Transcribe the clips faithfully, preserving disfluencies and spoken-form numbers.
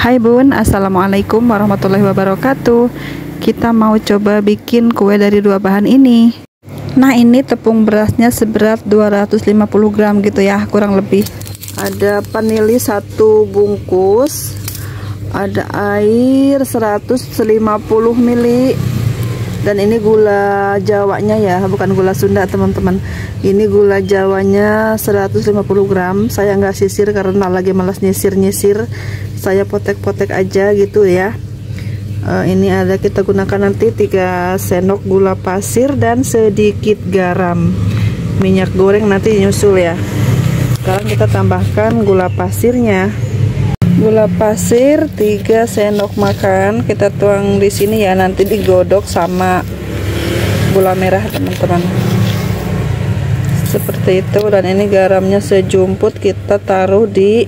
Hai Bun, Assalamualaikum warahmatullahi wabarakatuh. Kita mau coba bikin kue dari dua bahan ini. Nah, ini tepung berasnya seberat dua ratus lima puluh gram gitu ya, kurang lebih. Ada vanili satu bungkus, ada air seratus lima puluh mililiter, dan ini gula jawanya ya, bukan gula Sunda teman-teman. Ini gula jawanya seratus lima puluh gram. Saya nggak sisir karena lagi malas nyisir-nyisir, saya potek-potek aja gitu ya. Uh, ini ada, kita gunakan nanti tiga sendok gula pasir dan sedikit garam. Minyak goreng nanti nyusul ya. Sekarang kita tambahkan gula pasirnya. Gula pasir tiga sendok makan kita tuang di sini ya, nanti digodok sama gula merah teman-teman. Seperti itu. Dan ini garamnya sejumput kita taruh di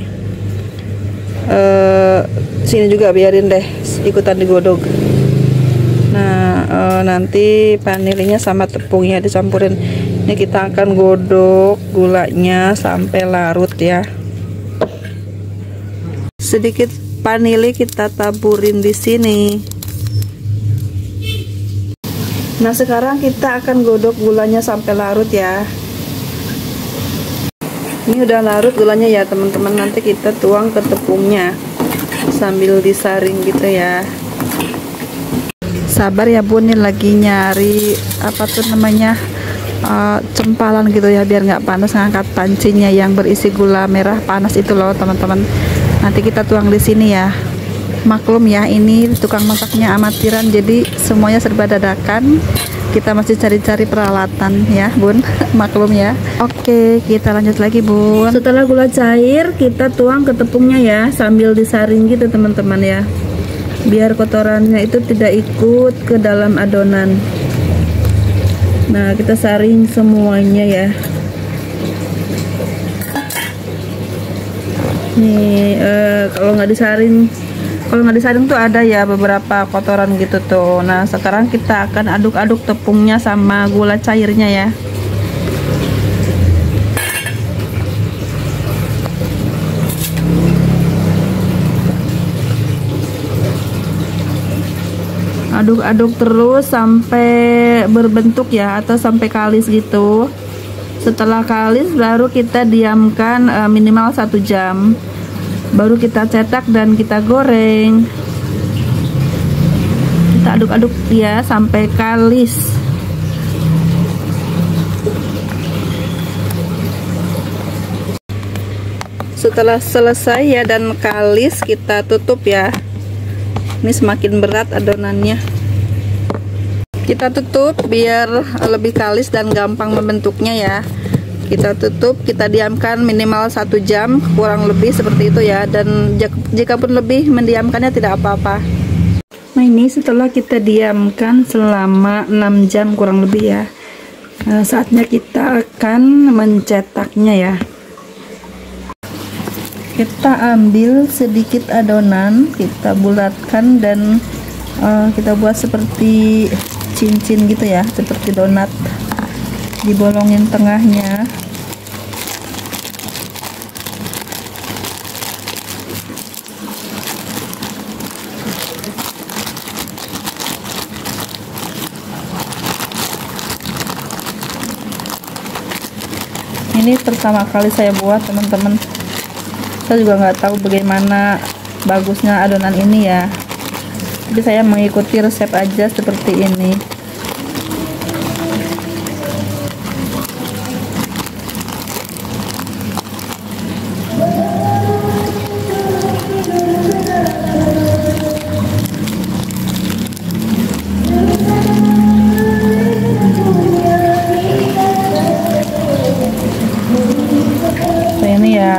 uh, sini juga, biarin deh ikutan digodok. Nah, uh, nanti vanilinya sama tepungnya dicampurin. Ini kita akan godok gulanya sampai larut ya. Sedikit vanili kita taburin di sini. Nah, sekarang kita akan godok gulanya sampai larut ya. Ini udah larut gulanya ya teman-teman. Nanti kita tuang ke tepungnya sambil disaring gitu ya. Sabar ya Bun, ini lagi nyari apa tuh namanya, uh, cempalan gitu ya, biar nggak panas ngangkat pancinya yang berisi gula merah panas itu loh teman-teman. Nanti kita tuang di sini ya. Maklum ya, ini tukang masaknya amatiran, jadi semuanya serba dadakan. Kita masih cari-cari peralatan ya Bun. Maklum ya. Oke, kita lanjut lagi Bun. Setelah gula cair, kita tuang ke tepungnya ya, sambil disaring gitu teman-teman ya, biar kotorannya itu tidak ikut ke dalam adonan. Nah, kita saring semuanya ya. Nih, eh, kalau nggak disaring, kalau nggak disaring tuh ada ya beberapa kotoran gitu tuh. Nah, sekarang kita akan aduk-aduk tepungnya sama gula cairnya ya. Aduk-aduk terus sampai berbentuk ya, atau sampai kalis gitu. Setelah kalis baru kita diamkan e, minimal satu jam. Baru kita cetak dan kita goreng. Kita aduk-aduk ya sampai kalis. Setelah selesai ya dan kalis, kita tutup ya. Ini semakin berat adonannya. Kita tutup biar lebih kalis dan gampang membentuknya ya. Kita tutup, kita diamkan minimal satu jam kurang lebih seperti itu ya. Dan jika pun lebih mendiamkannya tidak apa-apa. Nah, ini setelah kita diamkan selama enam jam kurang lebih ya, nah, saatnya kita akan mencetaknya ya. Kita ambil sedikit adonan, kita bulatkan dan uh, kita buat seperti cincin gitu ya, seperti donat. Dibolongin tengahnya. Ini pertama kali saya buat teman-teman. Saya juga nggak tahu bagaimana bagusnya adonan ini ya. Jadi saya mengikuti resep aja seperti ini. Nah, ini ya.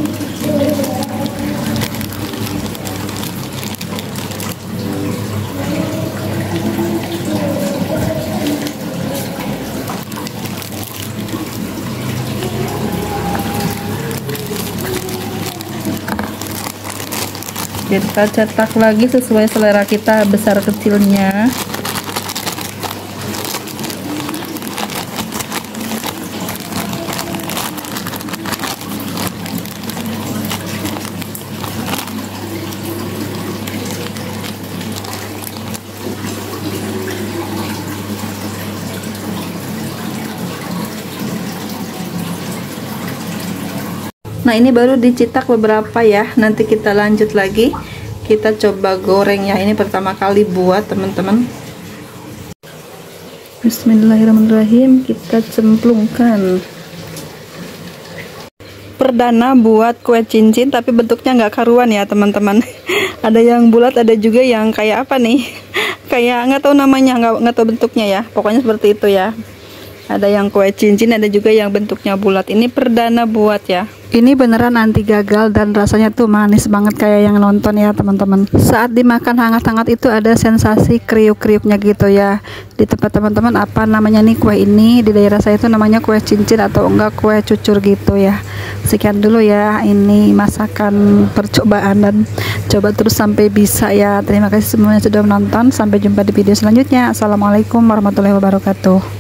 Kita cetak lagi sesuai selera kita, besar kecilnya. Nah, ini baru dicetak beberapa ya. Nanti kita lanjut lagi. Kita coba goreng ya. Ini pertama kali buat teman-teman. Bismillahirrahmanirrahim. Kita cemplungkan. Perdana buat kue cincin, tapi bentuknya nggak karuan ya teman-teman. Ada yang bulat, ada juga yang kayak apa nih? Kayak nggak tahu namanya, nggak nggak tahu bentuknya ya. Pokoknya seperti itu ya. Ada yang kue cincin, ada juga yang bentuknya bulat. Ini perdana buat ya. Ini beneran anti gagal dan rasanya tuh manis banget kayak yang nonton ya teman-teman. Saat dimakan hangat-hangat itu ada sensasi kriuk-kriuknya gitu ya. Di tempat teman-teman apa namanya nih kue ini? Di daerah saya itu namanya kue cincin atau enggak kue cucur gitu ya. Sekian dulu ya, ini masakan percobaan dan coba terus sampai bisa ya. Terima kasih semuanya sudah menonton. Sampai jumpa di video selanjutnya. Assalamualaikum warahmatullahi wabarakatuh.